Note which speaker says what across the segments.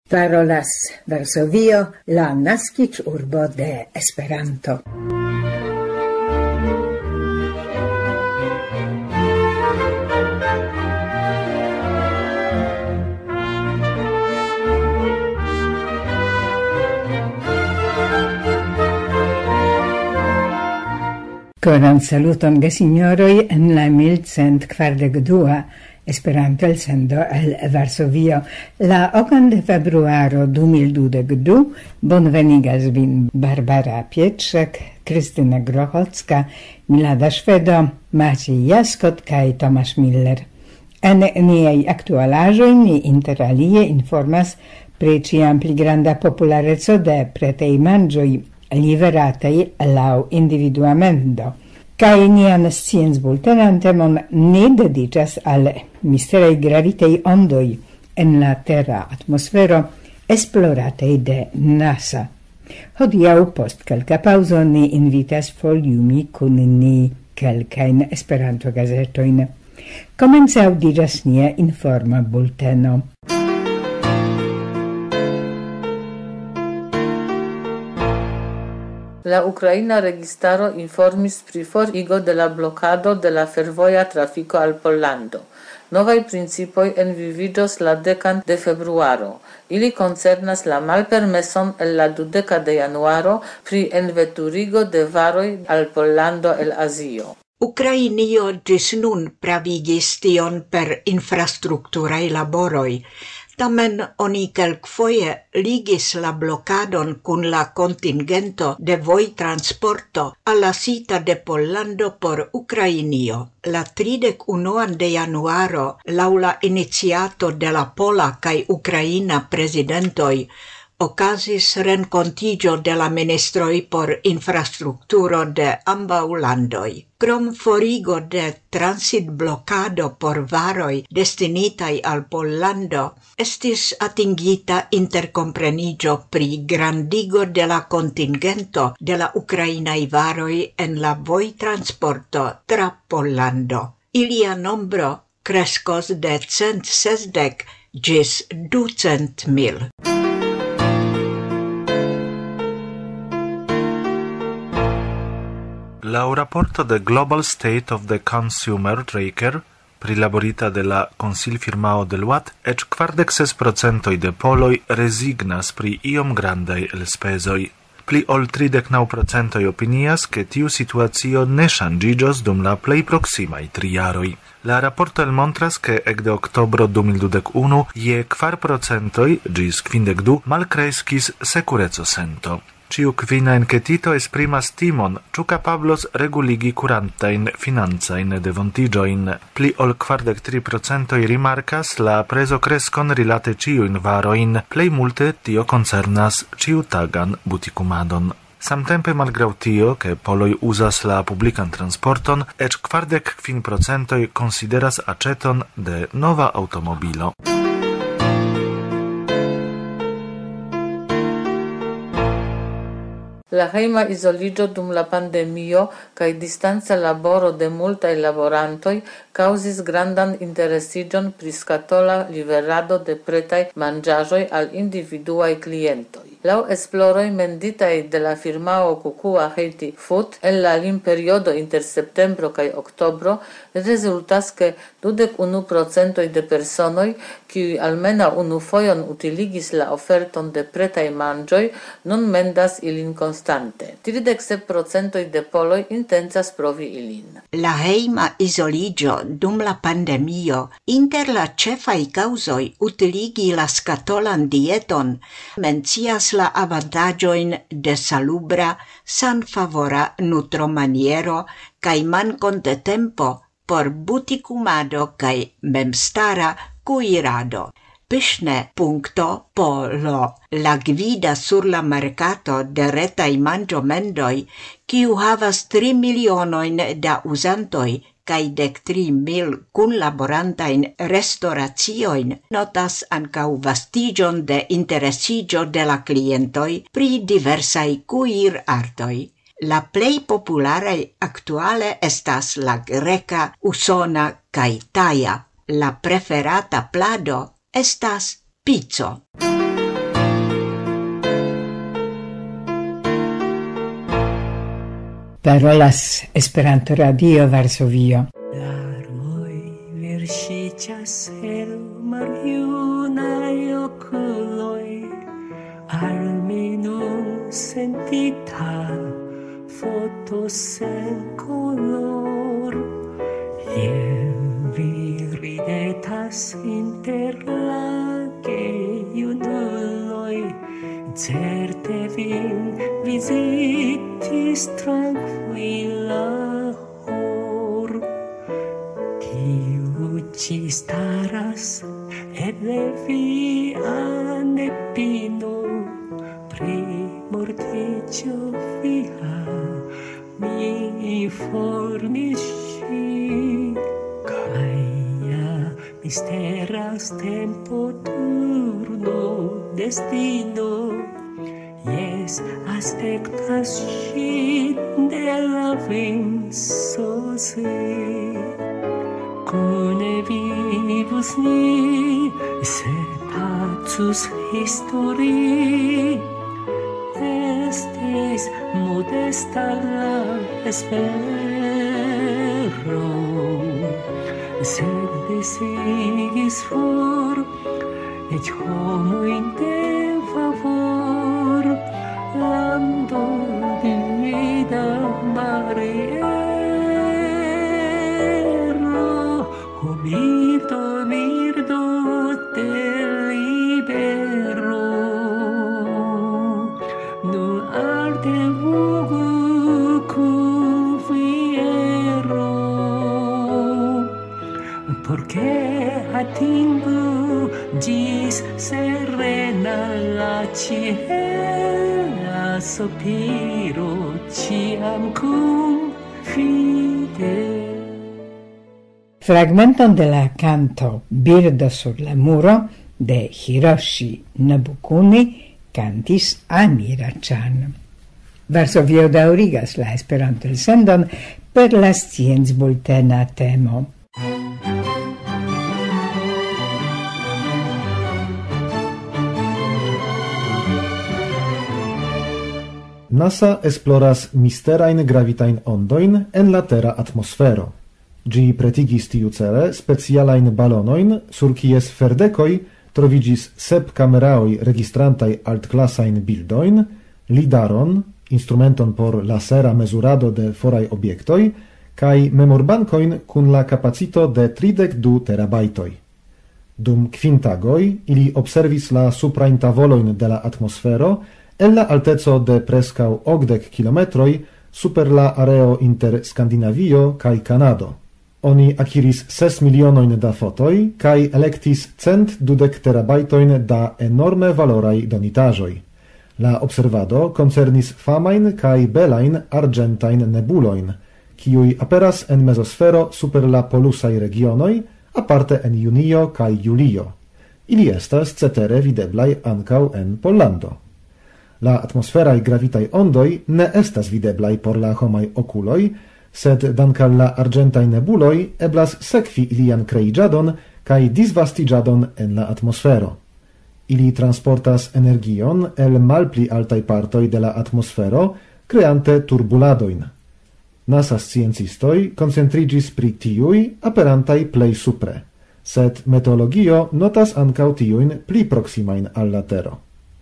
Speaker 1: Parolas Varsovio, la naskiĝurbo de Esperanto. Koran saluton gesignoroj en la 1142 Esperanto elsendo el Varsovio. La 8 de februaro 2022 bonvenigas vin Barbara Pietrzak, Krystyna Grochocka, Milada Szwedo, Maciej Jaskot kaj Tomasz Miller. En niaj aktualaĵoj ni inter alie informas pri ĉiam pli granda populareco de pretaj-manĝoj liverataj laŭ individuamento. Kaj nian scienc-bultenan temon ne dediĉas al misteraj gravitaj ondoj en la terra atmosfero esplorataj de NASA. Hodiaŭ post kelka paŭzo ni invitas foliumi kun ni kelkajn Esperanto-gazetojn. Komence aŭdiĝas nia informa bulteno.
Speaker 2: La Ukraina registaro informis pri forigo de la blokado de la fervoja trafiko al Pollando. Novaj principoj enviviĝos la 10 de februaro. Ili koncernas la malpermeson el la 20 de januaro pri enveturigo de varoj al Pollando el Azio.
Speaker 3: Ukrainio ĝis nun pravigis tion per infrastrukturaj laboroj. Tamen oni kelkfoje ligis la blokadon kun la kontingento de vojtransporto alla sita de Pollando por Ukrainio. La 31 de januaro, laŭ la iniciato de la pola kaj ukraina prezidentoj, okazis renkontiĝo de la ministroj por infrastrukturo de ambaŭ landoj. Krom forigo de transitblokado por varoj destinitaj al Pollando, estis atingita interkompreniĝo pri grandigo de la kontingento de la ukrainaj varoj en la vojtransporto tra Pollando. Ilia nombro kreskos de 160 ĝis 200.000.
Speaker 4: Laŭ raporto de Global State of the Consumer Tracker, prilaborita de la konsilfirmao Deloitte, eĉ 46% de poloj rezignas pri iom grandaj elspezoj. Pli ol 39% opinias, ke tiu situacio ne ŝanĝiĝos dum la plej proksimaj 3 jaroj. La raporto elmontras, ke ekde oktobro 2021 je 4% ĝis 52 malkreskis sekurecosento. Ciu kvina enketito esprimas timon, ĉu kapablos reguligi kurantajn financajn devontiĝojn. Pli ol 43% rimarkas la prezokreskon rilate ĉiujn varojn, plej multe tio koncernas ĉiutagan butikumadon. Samtempe malgraŭ tio, ke poloj uzas la publikan transporton, eĉ 45% konsideras aĉeton de nova aŭtomobilo.
Speaker 2: La hejma izoliĝo dum la pandemio kaj distanca laboro de multaj laborantoj kaŭzis grandan interesiĝon pri skatola liverado de pretaj manĝaĵoj al individuaj klientoj. Laŭ esploroj menditaj de la firmao Kukua Healthy Food en la limperiodo inter septembro kaj oktobro rezultas, ke 21% de personoj, kiuj almenaŭ unu fojon utiligis la oferton de pretaj manĝoj, nun mendas ilin konstante. 37% de poloj intencas provi ilin.
Speaker 3: La hejma izoliĝo dum la pandemio inter la ĉefaj kaŭzoj utiligi la skatolan dieton mencias la avantaĝojn de salubra, sanfavora nutromaniero kaj mankon de tempo por butikumado kaj memstara kuirado. Pyszne.pl, la gvida sur la mercato de retaj manĝomendoj, kiu havas 3 milionojn da uzantoj kaj 13.000 kunlaborantajn restoraciojn, notas ankaŭ vastiĝon de interesiĝo de la klientoj pri diversaj kuirartoj. La plej popularaj aktuale estas la greka, usona kaj taja. La preferata plado estas pizzo.
Speaker 1: Parolas Esperanto Radio Varsovio.
Speaker 5: Larmoj verŝiĝas el maljunaj okuloj, al mi nun sentita foto sen color. Jen vi ridetas inter la gejunuloj, certe vin vizitis trankvila hor. Tiu ci staras eble via nepino, pri mortiĝo via mi informis ŝin, kaj ja misteras tempo, turno, destino. Jes, aspektas ŝin de la vinsosi. Kune vivus ni, sed pacus historii. Estis modesta la espero, sed desigis for, eĉ homojn de favor, lando divida barriero. O mirdo, mirdo de libero, nun arde vugu cuviero, porque atingu gis serena la ciela sopiro, ciam cum fide.
Speaker 1: Fragmenton de la canto Birdo sur la muro de Hiroshi Nobukuni cantis Amira Chan. Varsovio daŭrigas la Esperanto-elsendon per la sciencbultena temo.
Speaker 6: NASA esploras misterajn gravitajn ondojn en la tera atmosfero. Gi pretigis tiucele specialajn balonojn, sur kies ferdekoj troviĝis 7 kameraoj registrantaj altklasajn bildojn, lidaron, instrumenton por lasera mezurado de foraj objektoj, kaj memorbankojn kun la kapacito de 32 terabajtoj. Dum 5 tagoj ili observis la suprajn tavolojn de la atmosfero en la alteco de preskaŭ 80 kilometroj super la areo inter Skandinavio kaj Kanado. Oni akiris 6 milionojn da fotoj kaj elektis 120 terabajtojn da enorme valoraj donitaĵoj. La observado koncernis famajn kaj belajn arĝentajn nebulojn, kiuj aperas en mezosfero super la polusaj regionoj, aparte en junio kaj julio. Ili estas cetere videblaj ankaŭ en Pollando. La atmosferaj gravitaj ondoj ne estas videblaj por la homaj okuloj, sed dank'al la arĝentaj nebuloj eblas sekvi ilian kreiĝadon kaj disvastiĝadon en la atmosfero. Ili transportas energion el malpli altaj partoj de la atmosfero, kreante turbuladojn. NASA sciencistoj koncentriĝis pri tiuj aperantaj plej supre, sed meteologio notas ankaŭ tiujn pli proksimajn al la Tero.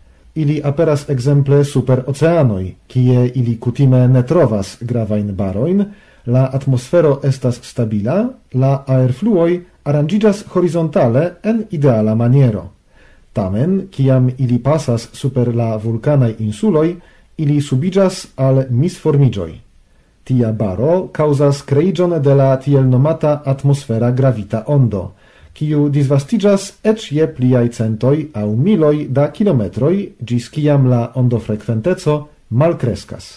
Speaker 6: Ili aperas exemple super oceanoj, kie ili kutime ne trovas gravajn barojn, la atmosfero estas stabila, la aerfluoj aranĝiĝas horizontale en ideala maniero. Tamen, kiam ili pasas super la vulkanaj insuloj, ili subiĝas al misformiĝoj. Tia baro causas kreiĝon de la tiel nomata atmosfera gravita ondo, kiu disvastiĝas eĉ je pliaj centoj aŭ miloj da kilometroj ĝis kiam la ondofrekventeco malkreskas.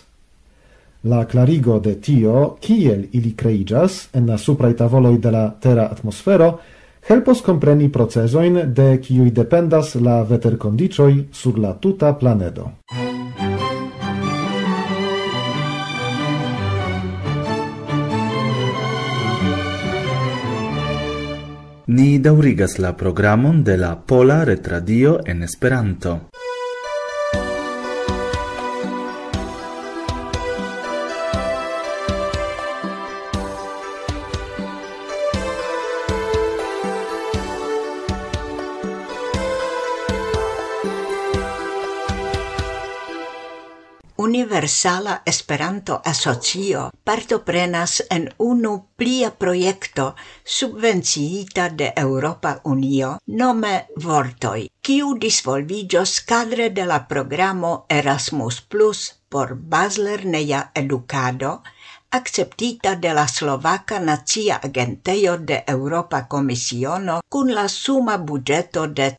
Speaker 6: La klarigo de tio, kiel ili kreiĝas en la supraj tavoloj de la tera atmosfero, helpos kompreni procezojn de kiuj dependas la veterkondiĉoj sur la tuta planedo.
Speaker 4: Ni daŭrigas la programon de la Pola Retradio en Esperanto.
Speaker 3: Universala Esperanto Asocio partoprenas en unu plia projekto subvenciita de Europa Unio nome Vortoj, kiu disvolviĝos kadre de la programo Erasmus+ por bazlerneja edukado, acceptita de la Slovaka Nacia Agentejo de Europa Komisiono kun la suma budĝeto de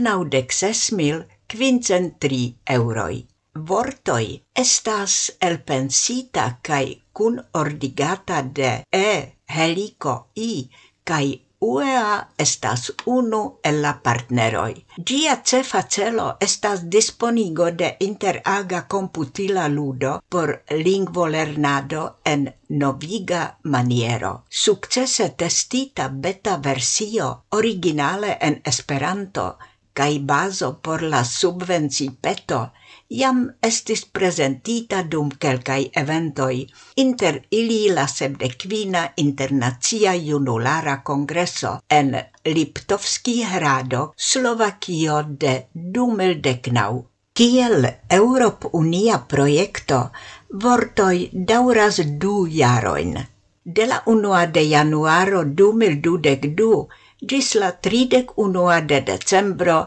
Speaker 3: 196.503 euroj. Vortoj estas elpensita kaj kunordigata de Helico I kaj UEA estas unu el la partneroj. Ĝia ĉefa celo estas disponigo de interaga komputila ludo por lingvolernado en noviga maniero. Sukcese testita beta versio originale en Esperanto kaj bazo por la subvencipeto jam estis prezentita dum kelkaj eventoj, inter ili la 70. Internacia Junulara Kongreso en Liptovský Hrado, Slovakio de 2019. Kiel Europ-Unia projekto, Vortoj daŭras 2 jarojn. De la 1. de januaro 2022 ĝis la 31. de decembro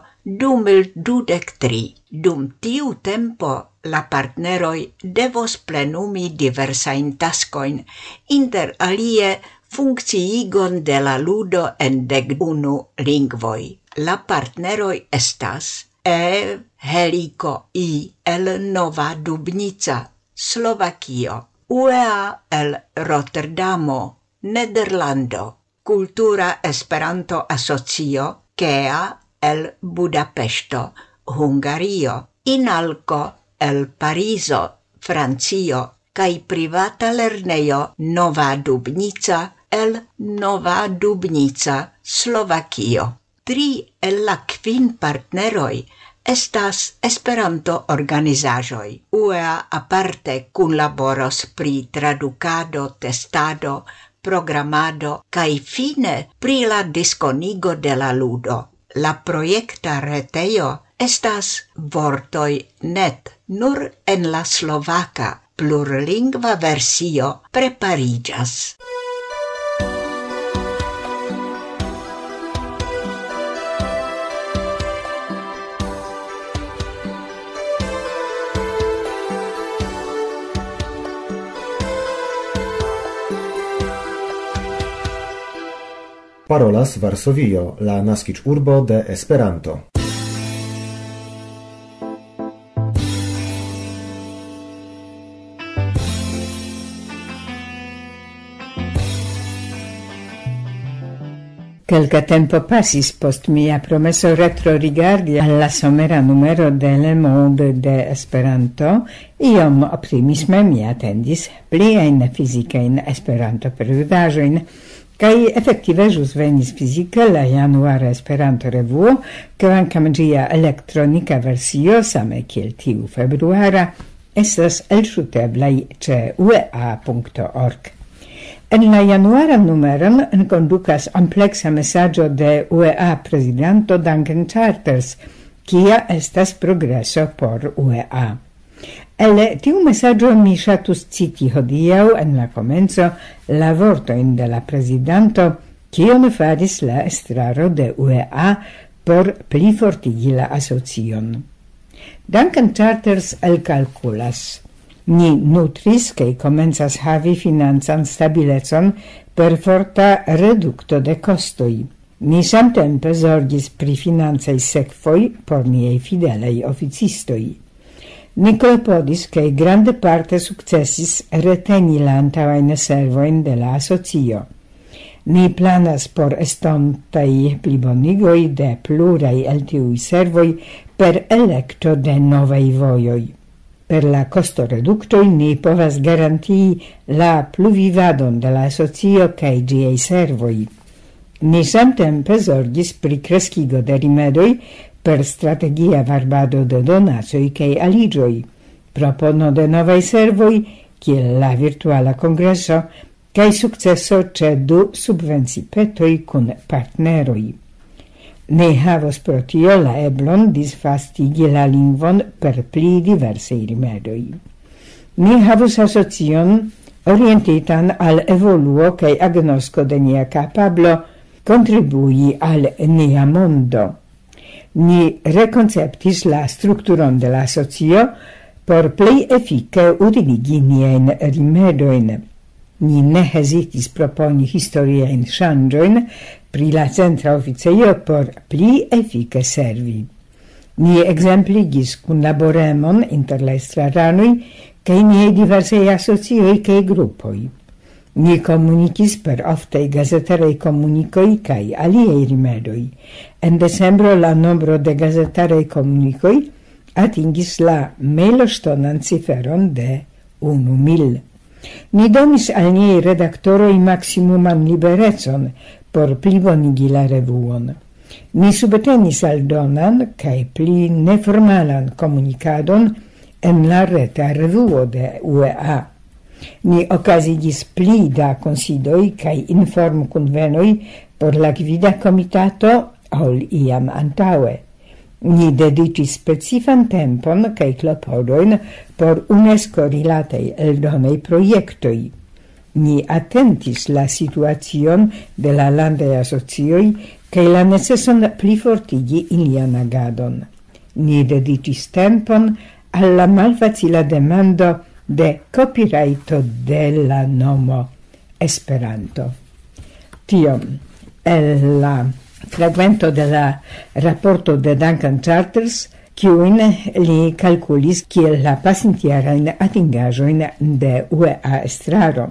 Speaker 3: 2023. Dum tiu tempo la partneroj devos plenumi diversajn taskojn, inter alie funkciigon de la ludo en 11 lingvoj. La partneroj estas Helico I el Nova Dubnica, Slovakio, UEA el Rotterdamo, Nederlando, Kultura Esperanto Asocio, KEA el Budapeŝto, Hungario, Inalco el Parizo, Francio, kaj privata lernejo Nova Dubnica el Nova Dubnica, Slovakio. 3 el la 5 partneroj estas Esperanto-organizaĵoj. UEA aparte kunlaboros pri tradukado, testado, programado kaj fine pri la diskonigo de la ludo. La projekta retejo estas Vortoj.net. Nur en la slovaka plurlingva versio prepariĝas.
Speaker 6: Parolas Varsovio, la naskiĝurbo de Esperanto.
Speaker 1: Kelka tempo passis post mia promeso retro rigardi alla somera numero de Le Monde de Esperanto, iom optimisme mi attendis pliajn fizikajn Esperanto periodaĵojn, kaj efektive ĵus venis fizike la januara Esperanto revuo, kvankam ĝia elektronika versio, same kiel tiu februara, estas elŝuteblaj ĉe uea.org. En la januara numeron enkondukas ampleksa mesaĝo de UEA prezidanto Duncan Charters, kia estas progreso por UEA. El tiu mesaĝo mi ŝatus citi hodiaŭ en la komenco la vortojn de la prezidanto, kion faris la estraro de UEA por plifortigi la asocion. Duncan Charters elkalkulas: ni nutris kaj komencas havi financan stabilecon per forta redukto de kostoj. Ni samtempe zorgis pri financaj sekvoj por niaj fidelaj oficistoj. Ni klopodis kaj grande parte sukcesis reteni la antaŭajn servojn de la asocio. Ni planas por estontaj plibonigoj de pluraj el tiuj servoj per elekto de novaj vojoj. Per la costo reductoi ni povas garantii la pluvivadon de la asocio kaj ĝiaj servoj. Ni samtempe zorgis pri kreskigo de rimedoj per strategia varbado de donacoj kaj aliĝoj, propono de novaj servoj, kiel la virtuala kongreso, kaj sukceso ĉe 2 subvencipetoj kun partneroj. Ni havos pro tio la eblon disvastigi la lingvon per pli diversaj rimedoj. Ni havus asocion orientitan al evoluo kaj agnosko de nia kapablo contribui al nia mondo. Ni reconceptis la strukturon de la socio por plei efike utiligi niajn rimedoin. Ni ne hesitis proponi historiajn ŝanĝojn pri la centra oficejo por pli efike servi. Ni exempligis kunlaboremon inter la estraranoj kaj niaj diversaj asocioj kaj grupoj. Ni komunikis per oftaj gazetaraj komunikoj kaj aliaj rimedoj. En decembro la nombro de gazetaraj komunikoj atingis la mejloŝtonan ciferon de 1.000. Ni donis al niaj redaktoroj maksimuman liberecon por plibonigi la revuon. Ni subtenis aldonan kaj pli neformalan komunikadon en la reta revuo de UEA. Ni okazigis pli da konsidoj kaj informkunvenoj por la gvida komitato ol iam antaŭe. Ni dedicis specifan tempon kaj klopodojn por UNESCO rilataj eldonaj projektoj. Ni atentis la situacion de la landaj asocioj kaj la neceson plifortigi ilian agadon. Ni dedicis tempon al la malfacila demando de copyrighto de la nomo Esperanto. Tiom el la fragmento de la rapporto de Duncan Charters, kiujn li calculis kiel la pasintiarajn atingaĵojn de UEA estraro.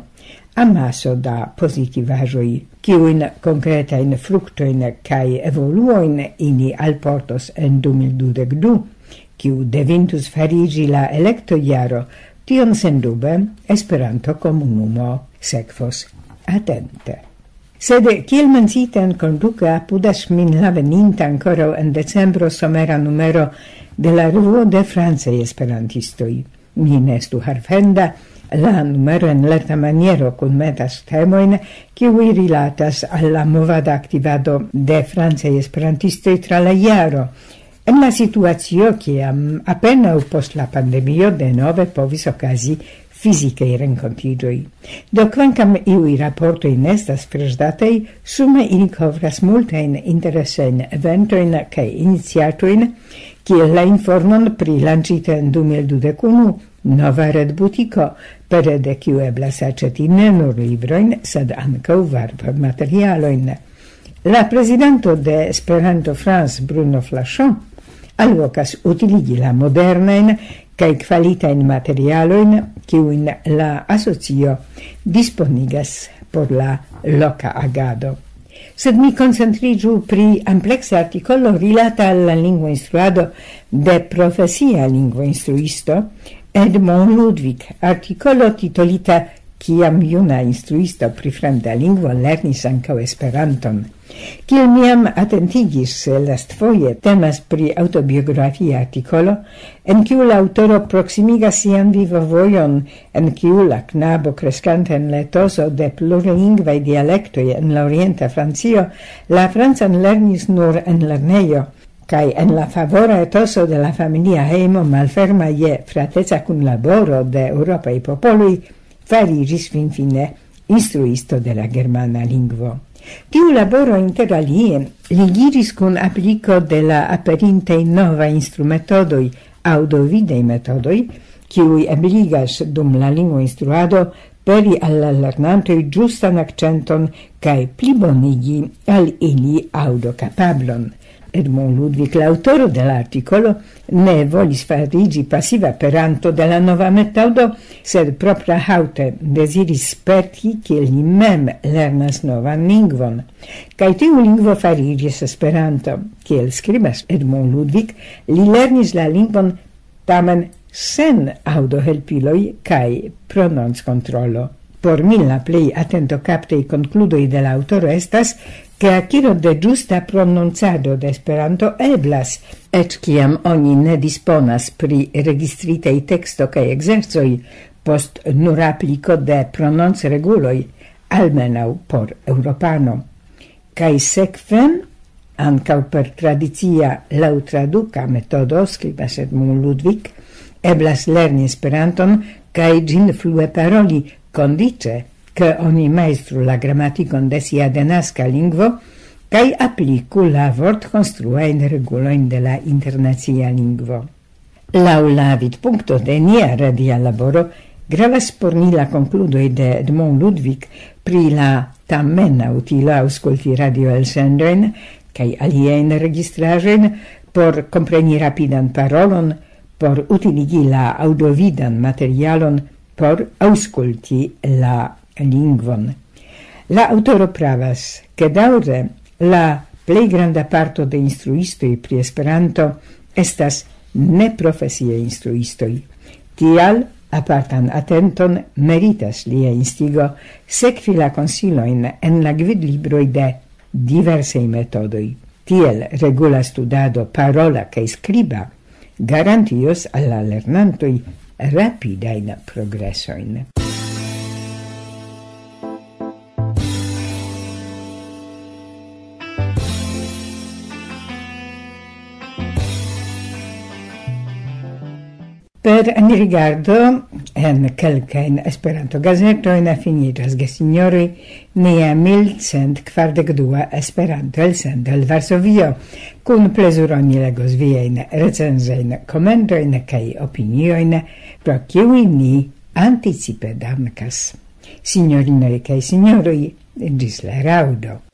Speaker 1: Amaso da pozitivaĵoj, kiujn konkretajn fruktojn kaj evoluojn ili alportos en 2022, kiu devintus fariĝi la elektojaro, tion sendube Esperanto komunumo sekvos atente. Sed kiel mencita en konduka apudas min la veninta ankoraŭ en decembro somera numero de la revuo de francaj esperantistoj. Mi ne estu harfenda, la numero en lerta maniero kunmetas temojn kiuj rilatas al la movada aktivado de francaj esperantistoj tra la jaro. En la situacio kiam apenaŭ post la pandemio denove povis okazi fizikaj renkontiĝoj. Do kvankam iuj raportoj ne estas freŝdataj, sume ili kovras multajn interesajn eventojn kaj iniciatojn, kiel la informon pri lanĉita en 2021 nova redbutiko, pere de kiu eblas aĉeti ne nur librojn, sed ankaŭ varpmaterialojn. La prezidanto de Esperanto France, Bruno Flachon, alvokas utiligi la modernajn kaj kvalitajn materialojn, kiujn la asocio disponigas por la loka agado. Sed mi koncentriĝu pri ampleksa artikolo rilata al la lingvoinstruado de profesia lingvoinstruisto Edmond Ludwig, artikolo titolita Kiam juna instruisto pri fremda lingvo lernis ankaŭ Esperanton. Kiel miam atentigis lastfoje, temas pri autobiografia artikolo, en kiu la aŭtoro proksimigas sian vivovojon, en kiu la knabo kreskanta en la etoso de plurlingvaj dialektoj en la orienta Francio, la francan lernis nur en lernejo, kaj en la favora etoso de la familia hejmo malferma je frateca kunlaboro de eŭropaj popoloj, fariĝis finfine instruisto de la germana lingvo. Tiu laboro inter alie ligiris kun apliko de la aperintaj novaj instrumetodoj aŭdovidaj metodoj, kiuj ebligas dum la lingvoinstruado peri al la lernantoj ĝustan akĉenton kaj plibonigi al ili aŭdokapablon. Edmond Ludwig, l'autoro dell'articolo, ne volis farigi passiva peranto della nova metodo, sed propra haute desiris sperti che li mem lernas novan lingvon. Kai tiu lingvo farigis Esperanto, kiel skribas Edmond Ludwig, li lernis la lingvon tamen sen aŭdohelpiloj kaj prononckontrolo. Por mi la plej atentokaptaj konkludoj de la aŭtoro estas, che akiro de ĝusta prononcado de Esperanto eblas, eĉ kiam oni ne disponas pri registritaj teksto kaj ekzercoj post nur apliko de prononcreguloj, almenaŭ por eŭropano. Kaj sekve, ankaŭ per tradicia laŭtraduka metodo, skribas Edmond Ludwig, eblas lerni Esperanton cae gin flue paroli condice che oni maestru la grammaticon de sia denasca lingvo cae applicu la vort construain reguloin de la internazia lingvo. Lau la vidpunkto de nia radia laboro gravas por ni la concludoi de Edmond Ludwig pri la tamen utila ausculti radio elsendoin cae aliein registrajoin por compreni rapidan parolon, por utiligi la audiovidan materialon, por ausculti la lingvon. La autoro pravas, che daure la plei granda parto de instruistoi pri Esperanto estas neprofesie instruistoi. Tial apartan atenton meritas lia instigo sekvi la consiloin en la gvidlibroi de diversei metodoi. Tiel regula studado parola cae scriba garantios alla lernantoi rapidain progressoin. Per en rigardo en kelkain Esperanto gazetoin finiĝas, gesinjoroj, nia 1142 Esperanto elsendo el Varsovio. Kun plezuro ni legos viajn recenzojn, komentojn kaj opiniojn, pro kiuj ni anticipe dankas. Signorinoj kaj sinjoroj, ĝis la raŭdo.